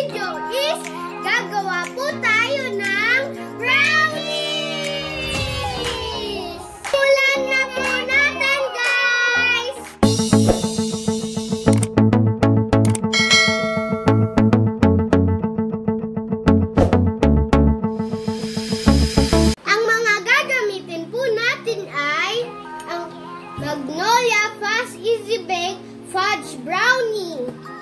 video is gagawa po tayo ng brownies! Simulan na po natin, guys! Ang mga gagamitin po natin ay ang Magnolia Fast Easy Bake Fudge Brownie.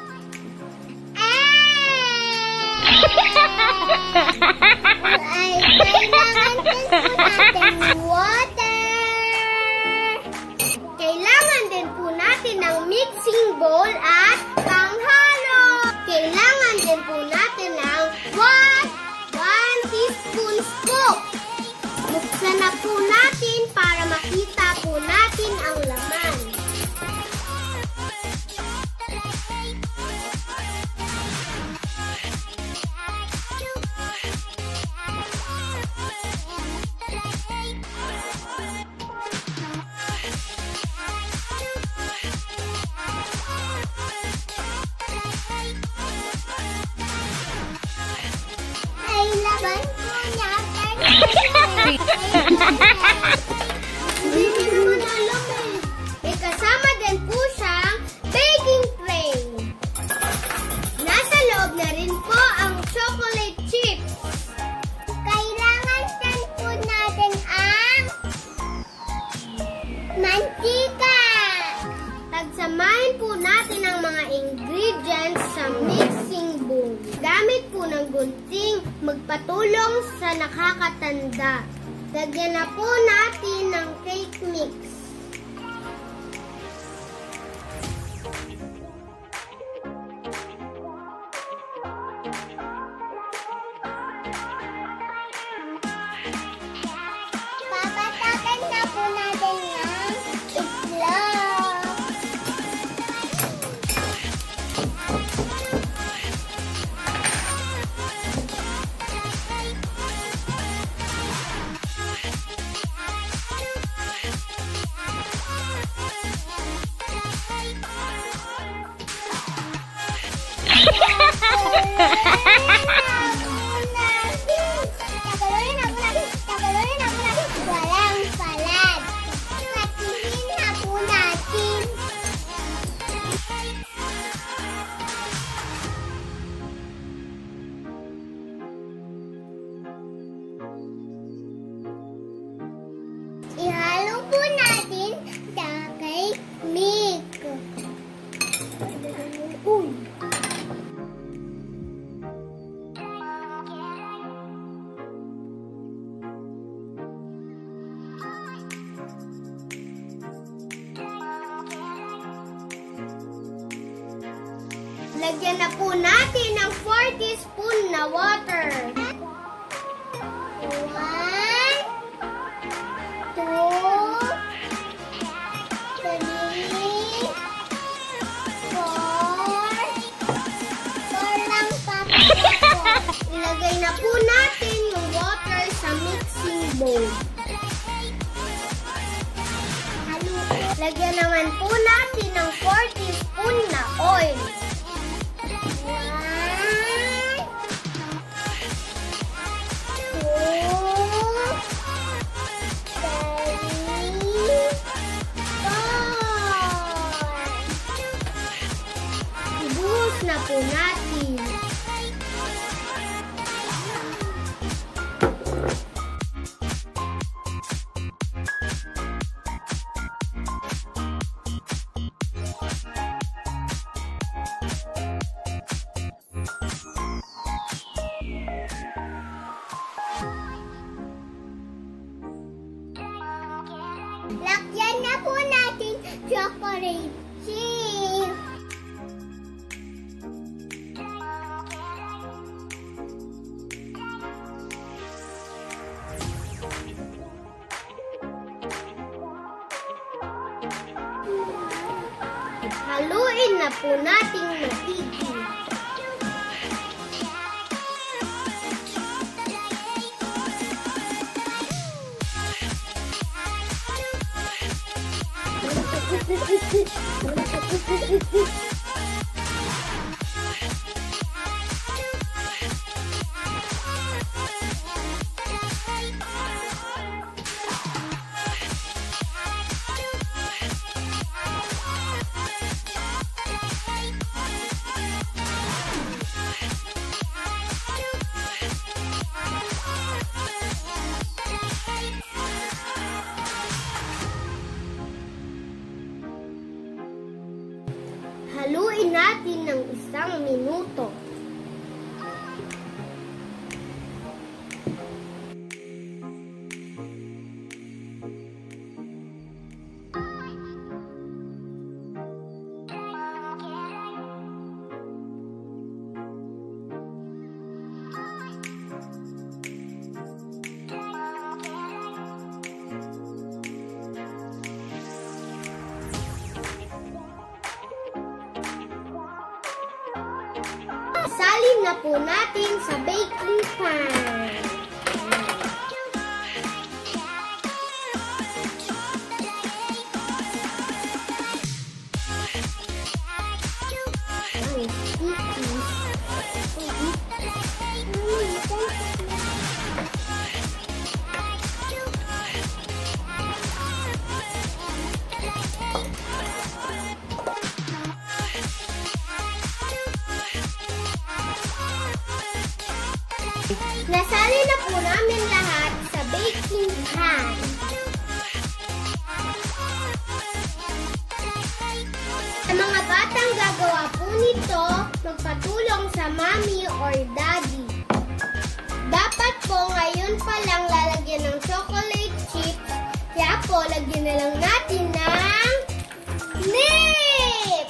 Ay, kailangan din po natin water. Kailangan din po natin ng mixing bowl at panghalo. Kailangan din po natin ng 1 teaspoon scoop. Buksan na po natin para makita po natin ang laman. Ay, laban po natin. Hindi naman alam eh. May kasama din po siyang baking tray. Nasa loob na rin po ang chocolate chips. Kailangan din po natin ang mantika. Tagsamahin po natin ang mga ingredients sa mixing bowl. Gamit po ng gunting magpatulong sa nakakatanda. Lagyan na po natin ng cake mix. Papatakan na po natin ng itlog. Walang salad. Patihin na po natin. Ihalo po natin sa cake mix. Uy! Lagyan na po natin ng 4 teaspoon na water. 1, 2, 3, 4 lang papasok. Ilagay na po natin yung water sa mixing bowl. Lagyan naman po natin ng 4 teaspoon na oil. 1, 2, 3, 4. Ibuhos na po natin. Lakyan na po natin chocolate chip. Haluin na po natin maigi. natin ng 1 minuto. Salin na po natin sa baking pan. Nasali na po namin lahat sa baking pan. Sa mga batang gagawa po nito, magpatulong sa mommy or daddy. Dapat po ngayon pa lang lalagyan ng chocolate chips, kaya po lagyan na lang natin ng nip!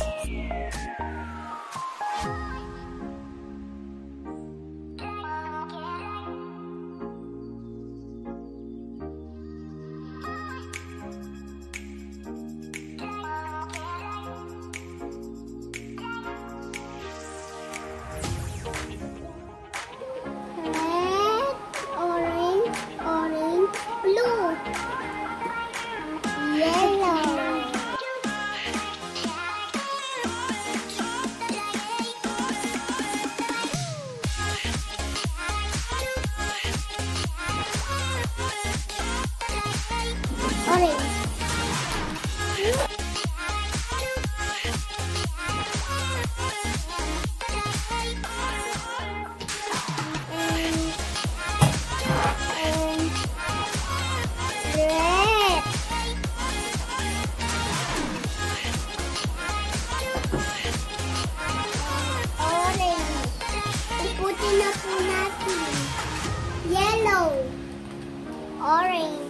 na po natin. Yellow. Orange.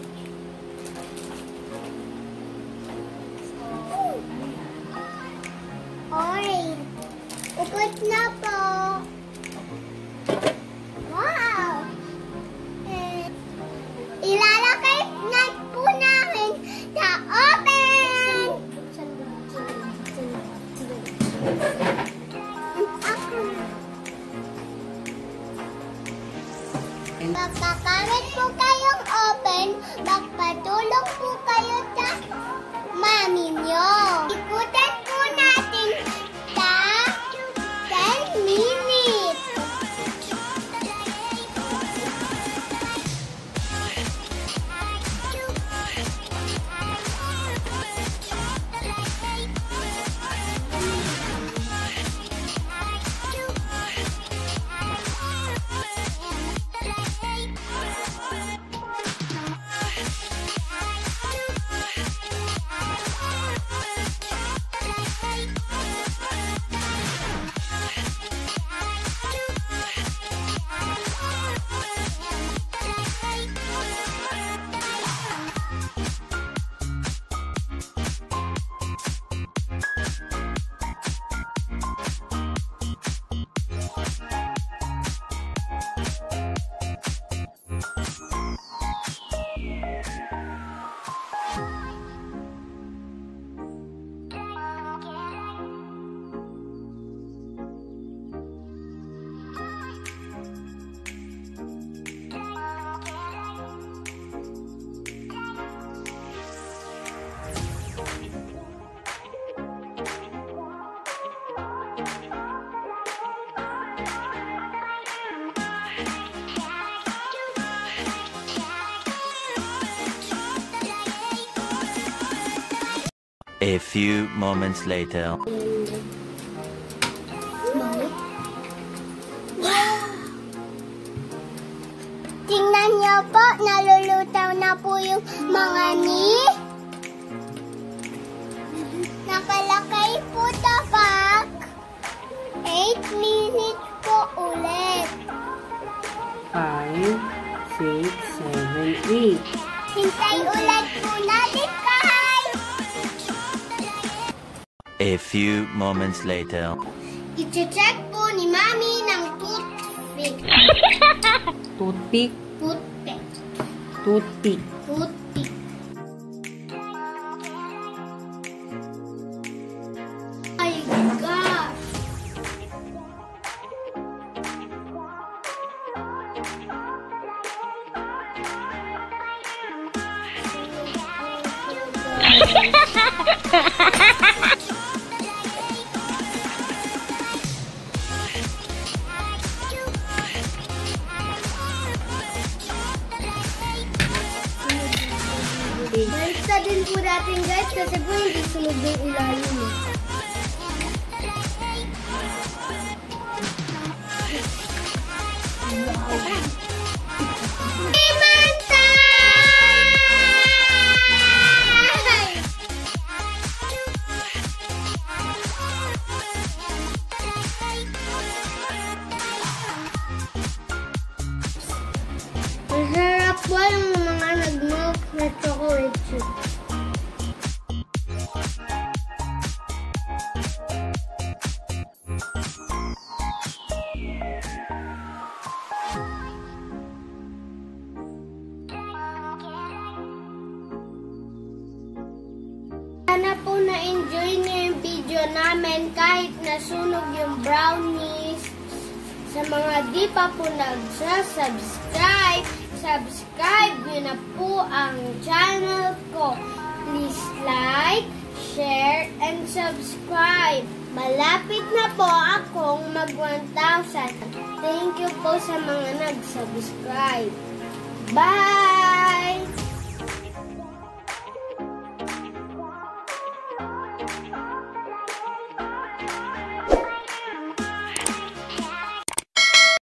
Orange. Ukot na po. Wow! Ilalagay na po namin sa oven! Magkakamit po kayong oven, magpatulong po kayo sa mami nyo. Ikutan po natin sa 10 minutes. A few moments later. Tingnan niyo po, nalulutaw na po yung mga nakalakay po sa bag. 3. Hintay ulit po natin, guys! A few moments later. I-check po ni Mami ng toothpick. Toothpick. Toothpick. Toothpick. Toothpick. My gosh! Balik din po natin, guys, kasi po hindi sunod yung ilalim. Masarap po yung mga nag-milk na chocolate chip. Sana po na-enjoy niyo yung video namin kahit nasunog yung brownies. Sa mga di pa po nagsasubscribe, subscribe nyo na po ang channel ko. Please like, share, and subscribe. Malapit na po akong mag 1,000. Thank you po sa mga nag-subscribe. Bye!